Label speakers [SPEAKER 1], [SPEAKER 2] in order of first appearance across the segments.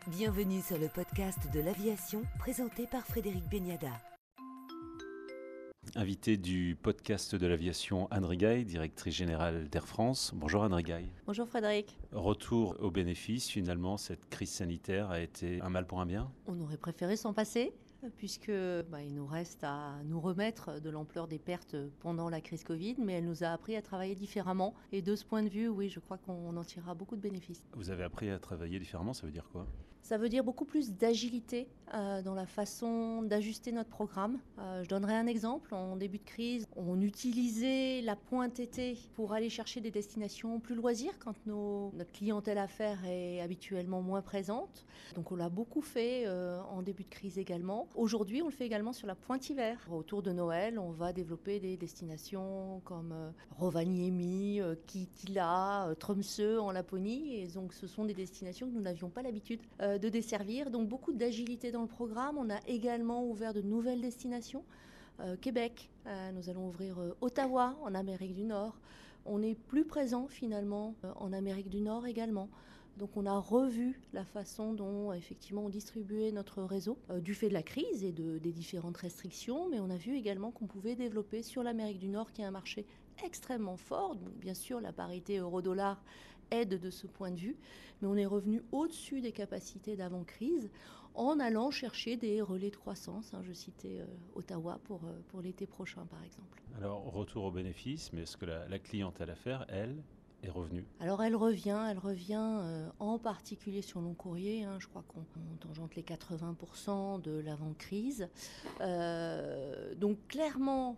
[SPEAKER 1] Bienvenue sur le podcast de l'aviation présenté par Frédéric Beniada.
[SPEAKER 2] Invité du podcast de l'aviation, Anne Rigail, directrice générale d'Air France. Bonjour Anne Rigail.
[SPEAKER 3] Bonjour Frédéric.
[SPEAKER 2] Retour aux bénéfices, finalement, cette crise sanitaire a été un mal pour un bien ?
[SPEAKER 3] On aurait préféré s'en passer, puisque il nous reste à nous remettre de l'ampleur des pertes pendant la crise Covid, mais elle nous a appris à travailler différemment. Et de ce point de vue, oui, je crois qu'on en tirera beaucoup de bénéfices.
[SPEAKER 2] Vous avez appris à travailler différemment, ça veut dire quoi ?
[SPEAKER 3] Ça veut dire beaucoup plus d'agilité dans la façon d'ajuster notre programme. Je donnerai un exemple. En début de crise, on utilisait la pointe été pour aller chercher des destinations plus loisirs quand notre clientèle affaires est habituellement moins présente. Donc on l'a beaucoup fait en début de crise également. Aujourd'hui, on le fait également sur la pointe hiver. Autour de Noël, on va développer des destinations comme Rovaniemi, Kittilä, Tromsø en Laponie. Et donc ce sont des destinations que nous n'avions pas l'habitude de desservir. Donc beaucoup d'agilité dans le programme. On a également ouvert de nouvelles destinations. Québec, nous allons ouvrir Ottawa en Amérique du Nord. On est plus présent finalement en Amérique du Nord également. Donc on a revu la façon dont effectivement on distribuait notre réseau du fait de la crise et des différentes restrictions, mais on a vu également qu'on pouvait développer sur l'Amérique du Nord qui est un marché extrêmement fort. Donc bien sûr la parité euro-dollar aide de ce point de vue, mais on est revenu au-dessus des capacités d'avant-crise en allant chercher des relais de croissance. Je citais Ottawa pour l'été prochain par exemple.
[SPEAKER 2] Alors retour aux bénéfices, mais est-ce que la clientèle affaires, elle, est revenue ? Alors
[SPEAKER 3] elle revient en particulier sur long courrier. Je crois qu'on tangente les 80% de l'avant-crise. Donc clairement,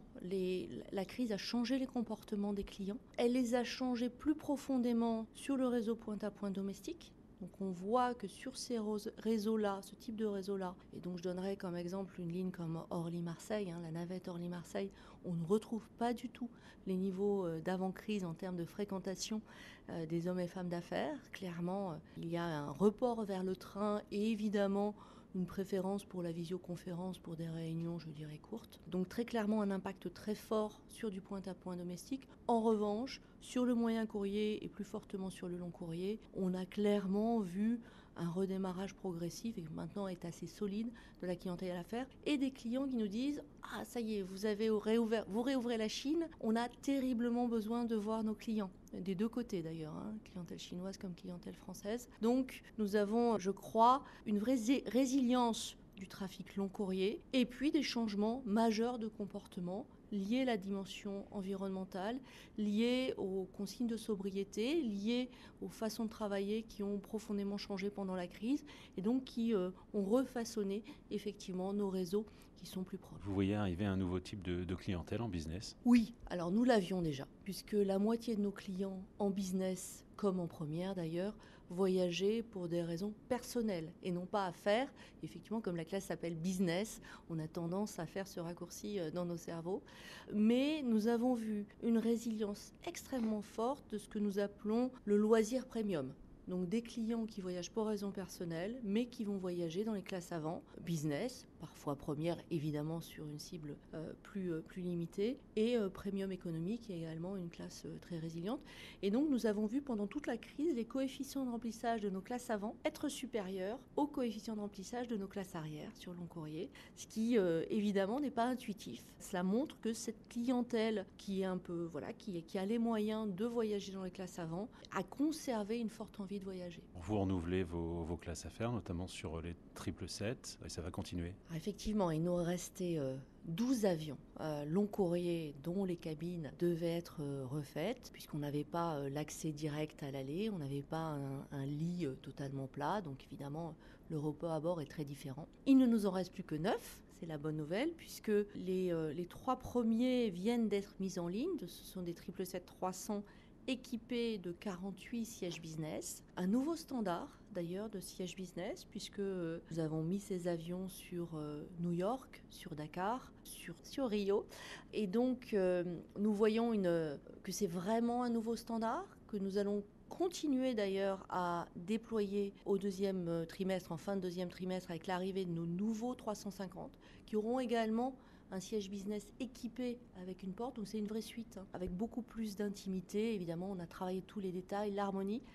[SPEAKER 3] la crise a changé les comportements des clients. Elle les a changés plus profondément sur le réseau point-à-point domestique. Donc on voit que sur ces réseaux-là, ce type de réseau-là, et donc je donnerai comme exemple une ligne comme Orly-Marseille, la navette Orly-Marseille, on ne retrouve pas du tout les niveaux d'avant-crise en termes de fréquentation des hommes et femmes d'affaires. Clairement, il y a un report vers le train et évidemment une préférence pour la visioconférence pour des réunions, je dirais, courtes. Donc très clairement un impact très fort sur du point-à-point domestique. En revanche, sur le moyen courrier et plus fortement sur le long courrier, on a clairement vu un redémarrage progressif et maintenant est assez solide de la clientèle à l'affaire et des clients qui nous disent « Ah, ça y est, vous réouvrez la Chine, on a terriblement besoin de voir nos clients ». Des deux côtés d'ailleurs, clientèle chinoise comme clientèle française. Donc nous avons, je crois, une vraie résilience du trafic long courrier et puis des changements majeurs de comportement liés à la dimension environnementale, liés aux consignes de sobriété, liés aux façons de travailler qui ont profondément changé pendant la crise et donc qui ont refaçonné effectivement nos réseaux qui sont plus proches.
[SPEAKER 2] Vous voyez arriver un nouveau type de clientèle en business ?
[SPEAKER 3] Oui, alors nous l'avions déjà, puisque la moitié de nos clients en business, comme en première d'ailleurs, voyageaient pour des raisons personnelles et non pas affaires. Effectivement, comme la classe s'appelle business, on a tendance à faire ce raccourci dans nos cerveaux. Mais nous avons vu une résilience extrêmement forte de ce que nous appelons le loisir premium. Donc des clients qui voyagent pour raisons personnelles, mais qui vont voyager dans les classes avant, business, parfois première évidemment sur une cible plus limitée, et premium économique, qui est également une classe très résiliente. Et donc nous avons vu pendant toute la crise les coefficients de remplissage de nos classes avant être supérieurs aux coefficients de remplissage de nos classes arrière sur long courrier, ce qui évidemment n'est pas intuitif. Cela montre que cette clientèle qui est un peu, qui a les moyens de voyager dans les classes avant, a conservé une forte envie de voyager.
[SPEAKER 2] Vous renouvelez vos classes affaires, notamment sur les 777, et ça va continuer.
[SPEAKER 3] Effectivement, il nous restait 12 avions long courrier dont les cabines devaient être refaites, puisqu'on n'avait pas l'accès direct à l'allée, on n'avait pas un lit totalement plat, donc évidemment le repos à bord est très différent. Il ne nous en reste plus que 9, c'est la bonne nouvelle, puisque les 3 premiers viennent d'être mis en ligne, ce sont des 777-300 équipés de 48 sièges business. Un nouveau standard d'ailleurs de sièges business puisque nous avons mis ces avions sur New York, sur Dakar, sur Rio. Et donc nous voyons que c'est vraiment un nouveau standard que nous allons continuer d'ailleurs à déployer au deuxième trimestre, en fin de deuxième trimestre, avec l'arrivée de nos nouveaux 350 qui auront également un siège business équipé avec une porte, donc c'est une vraie suite, avec beaucoup plus d'intimité. Évidemment, on a travaillé tous les détails, l'harmonie.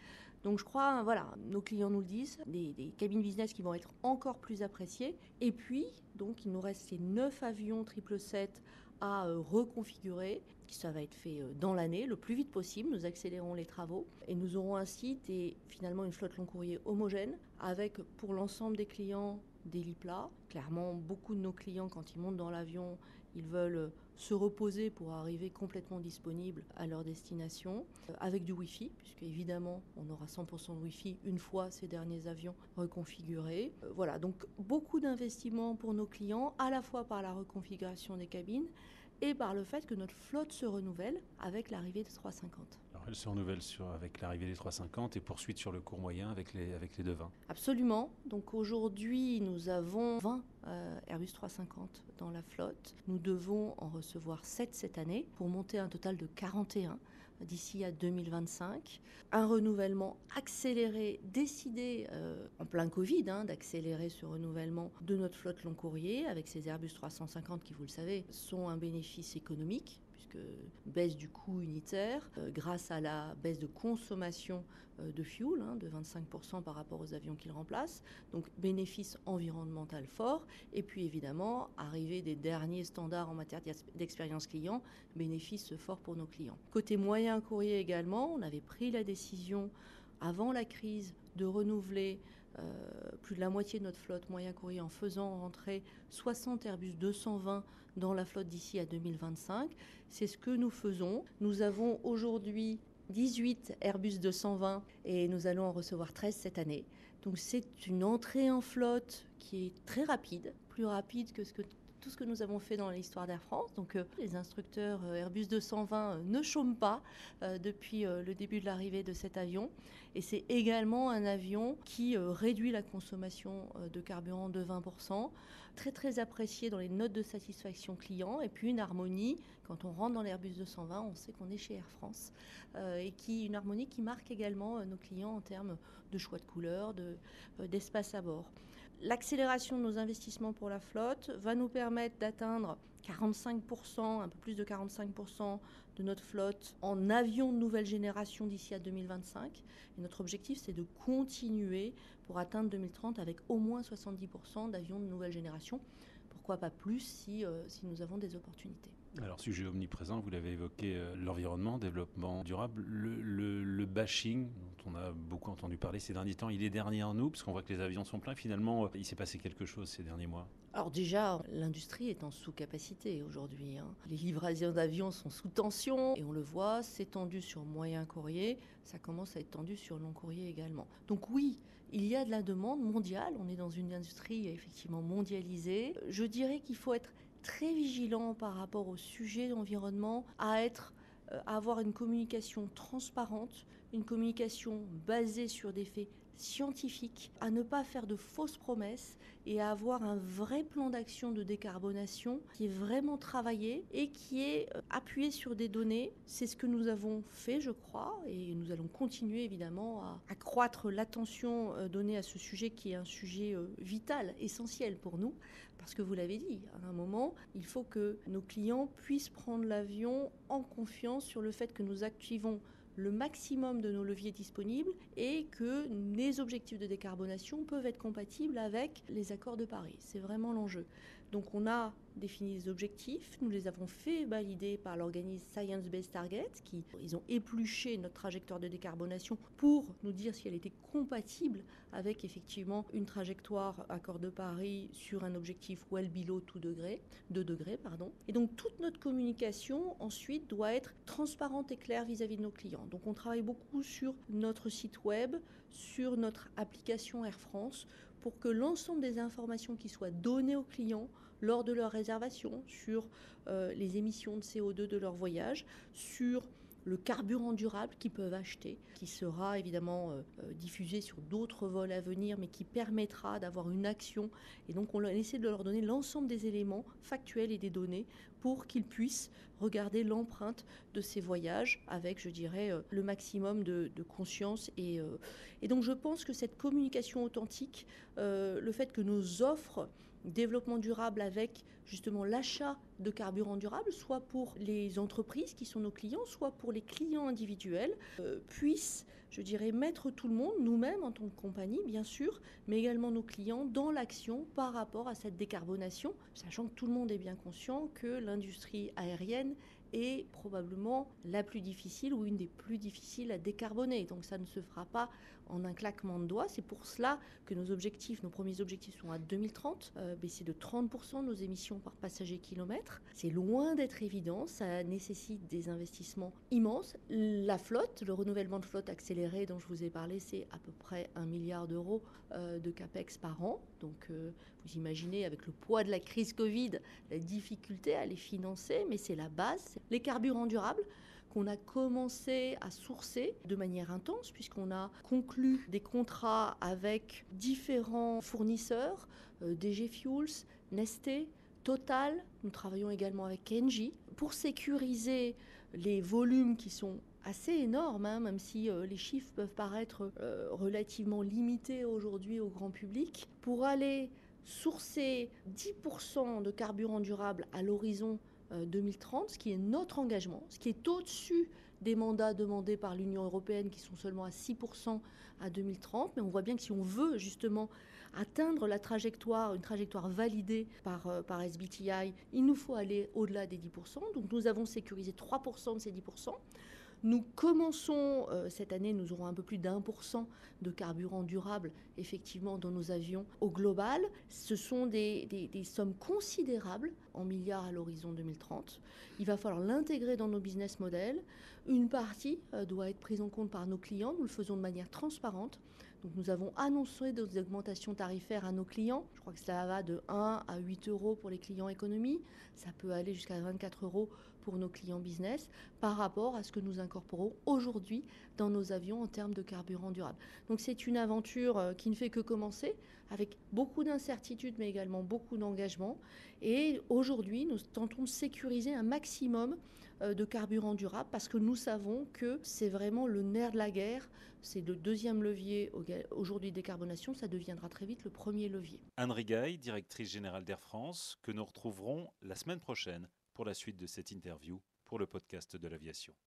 [SPEAKER 3] Donc je crois, voilà, nos clients nous le disent, des cabines business qui vont être encore plus appréciées. Et puis, donc, il nous reste ces 9 avions 777 à reconfigurer. Ça va être fait dans l'année, le plus vite possible. Nous accélérons les travaux et nous aurons ainsi finalement une flotte long courrier homogène avec pour l'ensemble des clients des lits plats. Clairement, beaucoup de nos clients, quand ils montent dans l'avion, ils veulent se reposer pour arriver complètement disponibles à leur destination, avec du Wi-Fi, puisque évidemment, on aura 100% de Wi-Fi une fois ces derniers avions reconfigurés. Voilà, donc beaucoup d'investissements pour nos clients, à la fois par la reconfiguration des cabines et par le fait que notre flotte se renouvelle avec l'arrivée des 350.
[SPEAKER 2] Alors elle se renouvelle avec l'arrivée des 350 et poursuite sur le court moyen avec les 220.
[SPEAKER 3] Absolument. Donc aujourd'hui, nous avons 20 Airbus 350 dans la flotte. Nous devons en recevoir 7 cette année pour monter un total de 41 d'ici à 2025. Un renouvellement accéléré, décidé en plein Covid, d'accélérer ce renouvellement de notre flotte long courrier avec ces Airbus 350 qui, vous le savez, sont un bénéfice économique puisque baisse du coût unitaire grâce à la baisse de consommation de fuel de 25% par rapport aux avions qu'ils remplacent. Donc bénéfice environnemental fort. Et puis évidemment, arrivée des derniers standards en matière d'expérience client, bénéfice fort pour nos clients. Côté moyen courrier également, on avait pris la décision avant la crise de renouveler plus de la moitié de notre flotte moyen courrier en faisant rentrer 60 Airbus 220 dans la flotte d'ici à 2025. C'est ce que nous faisons. Nous avons aujourd'hui 18 Airbus 220 et nous allons en recevoir 13 cette année. Donc c'est une entrée en flotte qui est très rapide, plus rapide que tout ce que nous avons fait dans l'histoire d'Air France. Donc les instructeurs Airbus 220 ne chôment pas depuis le début de l'arrivée de cet avion. Et c'est également un avion qui réduit la consommation de carburant de 20%, très très apprécié dans les notes de satisfaction client. Et puis une harmonie, quand on rentre dans l'Airbus 220, on sait qu'on est chez Air France. Et une harmonie qui marque également nos clients en termes de choix de couleurs, d'espace à bord. L'accélération de nos investissements pour la flotte va nous permettre d'atteindre 45%, un peu plus de 45% de notre flotte en avions de nouvelle génération d'ici à 2025. Et notre objectif, c'est de continuer pour atteindre 2030 avec au moins 70% d'avions de nouvelle génération. Pourquoi pas plus si nous avons des opportunités.
[SPEAKER 2] Alors, sujet omniprésent, vous l'avez évoqué, l'environnement, développement durable, le bashing dont on a beaucoup entendu parler ces derniers temps, il est derrière nous, parce qu'on voit que les avions sont pleins. Finalement, il s'est passé quelque chose ces derniers mois.
[SPEAKER 3] Alors déjà, l'industrie est en sous-capacité aujourd'hui. Les livraisons d'avions sont sous tension et on le voit, c'est tendu sur moyen courrier, ça commence à être tendu sur long courrier également. Donc oui, il y a de la demande mondiale, on est dans une industrie effectivement mondialisée. Je dirais qu'il faut être très vigilant par rapport au sujet d'environnement, à avoir une communication transparente, une communication basée sur des faits scientifiques, à ne pas faire de fausses promesses et à avoir un vrai plan d'action de décarbonation qui est vraiment travaillé et qui est appuyé sur des données. C'est ce que nous avons fait, je crois, et nous allons continuer évidemment à accroître l'attention donnée à ce sujet qui est un sujet vital, essentiel pour nous, parce que vous l'avez dit, à un moment, il faut que nos clients puissent prendre l'avion en confiance sur le fait que nous activons le maximum de nos leviers disponibles et que les objectifs de décarbonation peuvent être compatibles avec les accords de Paris. C'est vraiment l'enjeu. Donc on a défini des objectifs, nous les avons fait valider par l'organisme Science Based Targets, ils ont épluché notre trajectoire de décarbonation pour nous dire si elle était compatible avec effectivement une trajectoire accord de Paris sur un objectif well below 2 degrés. Et donc toute notre communication ensuite doit être transparente et claire vis-à-vis de nos clients. Donc on travaille beaucoup sur notre site web, sur notre application Air France, pour que l'ensemble des informations qui soient données aux clients lors de leur réservation sur les émissions de CO2 de leur voyage, sur le carburant durable qu'ils peuvent acheter, qui sera évidemment diffusé sur d'autres vols à venir, mais qui permettra d'avoir une action. Et donc on essaie de leur donner l'ensemble des éléments factuels et des données pour qu'ils puissent regarder l'empreinte de ces voyages avec, je dirais, le maximum de conscience. Et donc je pense que cette communication authentique, le fait que nos offres développement durable avec justement l'achat de carburants durables, soit pour les entreprises qui sont nos clients, soit pour les clients individuels, puissent, je dirais, mettre tout le monde, nous-mêmes en tant que compagnie, bien sûr, mais également nos clients, dans l'action par rapport à cette décarbonation, sachant que tout le monde est bien conscient que l'industrie aérienne est probablement la plus difficile ou une des plus difficiles à décarboner. Donc ça ne se fera pas en un claquement de doigts. C'est pour cela que nos premiers objectifs sont à 2030, baisser de 30% nos émissions par passager kilomètre. C'est loin d'être évident, ça nécessite des investissements immenses. La flotte, le renouvellement de flotte accéléré dont je vous ai parlé, c'est à peu près 1 milliard d'euros de capex par an. Donc vous imaginez avec le poids de la crise Covid, la difficulté à les financer, mais c'est la base. Les carburants durables, qu'on a commencé à sourcer de manière intense, puisqu'on a conclu des contrats avec différents fournisseurs, DG Fuels, Nestlé, Total. Nous travaillons également avec Engie pour sécuriser les volumes qui sont assez énormes, même si les chiffres peuvent paraître relativement limités aujourd'hui au grand public, pour aller sourcer 10% de carburant durable à l'horizon 2030, ce qui est notre engagement, ce qui est au-dessus des mandats demandés par l'Union européenne qui sont seulement à 6% à 2030. Mais on voit bien que si on veut justement atteindre la trajectoire, une trajectoire validée par SBTI, il nous faut aller au-delà des 10%. Donc nous avons sécurisé 3% de ces 10%. Nous commençons cette année, nous aurons un peu plus d'1% de carburant durable effectivement dans nos avions au global. Ce sont des sommes considérables en milliards à l'horizon 2030. Il va falloir l'intégrer dans nos business models. Une partie doit être prise en compte par nos clients. Nous le faisons de manière transparente. Donc nous avons annoncé des augmentations tarifaires à nos clients. Je crois que ça va de 1 à 8 euros pour les clients économie. Ça peut aller jusqu'à 24 euros pour nos clients business par rapport à ce que nous incorporons aujourd'hui dans nos avions en termes de carburant durable. Donc c'est une aventure qui ne fait que commencer avec beaucoup d'incertitudes mais également beaucoup d'engagement. Et aujourd'hui, nous tentons de sécuriser un maximum de carburant durable parce que nous savons que c'est vraiment le nerf de la guerre. C'est le deuxième levier aujourd'hui de décarbonation, ça deviendra très vite le premier levier.
[SPEAKER 2] Anne Rigail, directrice générale d'Air France, que nous retrouverons la semaine prochaine pour la suite de cette interview pour le podcast de l'aviation.